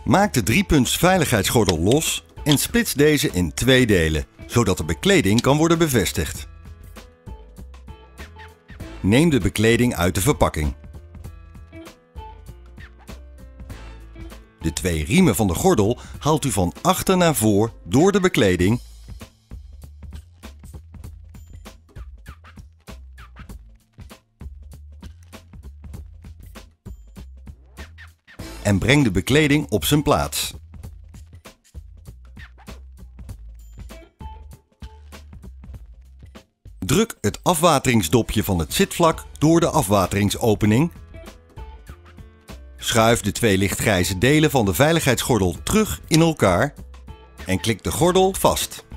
Maak de 3-punts veiligheidsgordel los en splits deze in 2 delen, zodat de bekleding kan worden bevestigd. Neem de bekleding uit de verpakking. De 2 riemen van de gordel haalt u van achter naar voor door de bekleding en breng de bekleding op zijn plaats. Druk het afwateringsdopje van het zitvlak door de afwateringsopening. Schuif de 2 lichtgrijze delen van de veiligheidsgordel terug in elkaar en klik de gordel vast.